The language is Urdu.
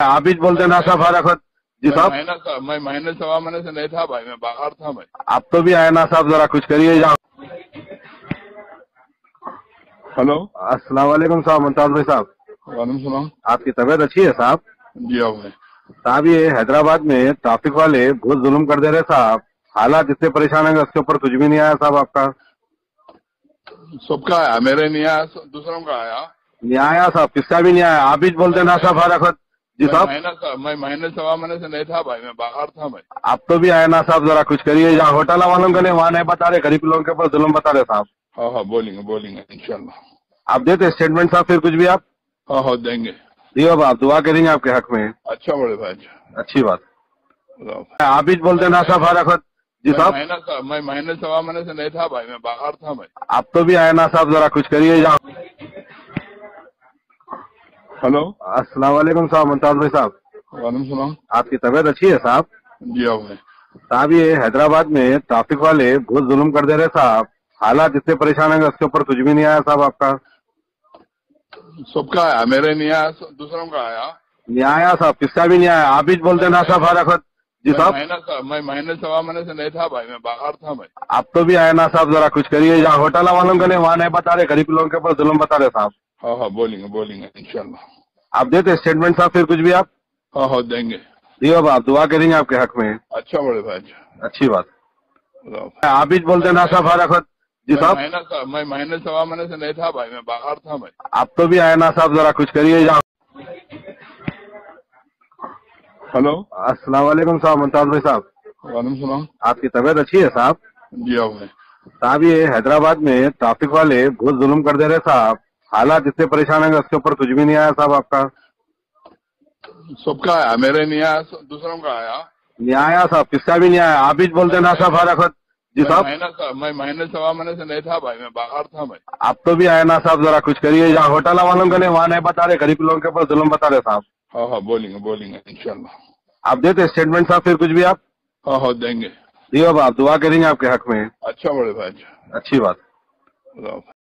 آپ ہی بولتے نا صاحب ہر وقت جی صاحب میں مہینے سوا مہینے سے نہیں تھا بھائی، میں باہر تھا بھائی. اب تو بھی آئے نا صاحب، ذرا کچھ کریے. ہلو، السلام علیکم صاحب، ممتاز بھائی صاحب. وعلیکم السلام. آپ کی طبیعت اچھی ہے صاحب؟ جی آپ نے صاحب یہ حیدرآباد میں ٹریفک والے بہت ظلم کر دے رہے صاحب. حالات اتنے پریشان ہیں، اس کے اوپر کچھ بھی نہیں آیا صاحب. آپ کا سب کا آیا، میرے نہیں آیا، دوسروں کا آیا. نہیں آیا صاحب، کس کا بھی نہیں آیا. آپ ہی بولتے نا صاحب ہر وقت جی صاحب. میں مہینے سوا مہینے سے نہیں تھا بھائی، میں باہر تھا بھائی. اب تو بھی آئے نا صاحب، ذرا کچھ کریے. جہاں ہوٹل والوں کے لیے وہاں نہیں بتا رہے، غریب لوگوں کے اوپر ظلم بتا رہے صاحب. ہاں بولیں گے انشاءاللہ. آپ دیتے اسٹیٹمنٹ صاحب پھر کچھ بھی آپ؟ ہاں دیں گے. جی اب آپ دعا کریں گے آپ کے حق میں. اچھا بڑے بھائی، اچھی بات. اللہ حافظ. آپ ہی بولتے نا صاحب ہر وقت جی صاحب. میں مہینے سوا مہینے سے نہیں تھا بھائی، میں باہر تھا بھائی. اب تو بھی آئے نا صاحب، ذرا کچھ کریے. جہاں ہلو، السلام علیکم صاحب، ممتاز بھائی صاحب. وعلیکم السلام. آپ کی طبیعت اچھی ہے صاحب؟ جی آپ نے صاحب یہ حیدرآباد میں ٹریفک والے بہت ظلم کر دے رہے صاحب. حالات اتنے پریشان ہیں، اس کے اوپر کچھ بھی نہیں آیا صاحب. آپ کا سب کا آیا، میرے نہیں آیا، دوسروں کا آیا. نہیں آیا صاحب، کس کا بھی نہیں آیا. آپ ہی بولتے نا صاحب ہر وقت جی صاحب. میں مہینے سوا مہینے سے نہیں تھا بھائی، میں باہر تھا بھائی. اب تو بھی آئے نا صاحب، ذرا کچھ کریے. جہاں ہوٹل والوں کے لیے وہاں نہیں بتا رہے، غریب لوگوں کے اوپر ظلم بتا رہے صاحب. ہاں بولیں گے انشاءاللہ. آپ دیتے اسٹیٹمنٹ صاحب پھر کچھ بھی آپ؟ ہاں دیں گے. جی اب آپ دعا کریں گے آپ کے حق میں. اچھا بڑے بھائی، اچھی بات. اللہ حافظ. آپ ہی بولتے نا صاحب ہر وقت جی صاحب. میں مہینے سوا مہینے سے نہیں تھا بھائی، میں باہر تھا بھائی. اب تو بھی آئے نا صاحب، ذرا کچھ کریے. جہاں ہلو، السلام علیکم صاحب، ممتاز بھائی صاحب. وعلیکم السلام. آپ کی طبیعت اچھی ہے صاحب؟ جی آپ نے صاحب یہ حیدرآباد میں ٹریفک والے بہت ظلم کر دے رہے صاحب. حالات اتنے پریشان ہیں، اس کے اوپر کچھ بھی نہیں آیا صاحب. آپ کا سب کا آیا، میرے نہیں آیا، دوسروں کا آیا. نہیں آیا صاحب، کس کا بھی نہیں آیا. آپ ہی بولتے نا صاحب ہر وقت جی صاحب. میں مہینے سوا مہینے سے نہیں تھا بھائی، میں باہر تھا بھائی. اب تو بھی آئے نا صاحب، ذرا کچھ کریے. جہاں ہوٹل والوں کے لیے وہاں نہیں بتا رہے، غریب لوگوں کے اوپر ظلم بتا رہے صاحب. ہاں بولیں گے انشاءاللہ. آپ دیتے اسٹیٹمنٹ صاحب پھر کچھ بھی آپ؟ ہاں دیں گے. جی اب آپ دعا کریں گے آپ کے حق میں. اچھا بڑے بھائی، اچھی بات. اللہ حافظ.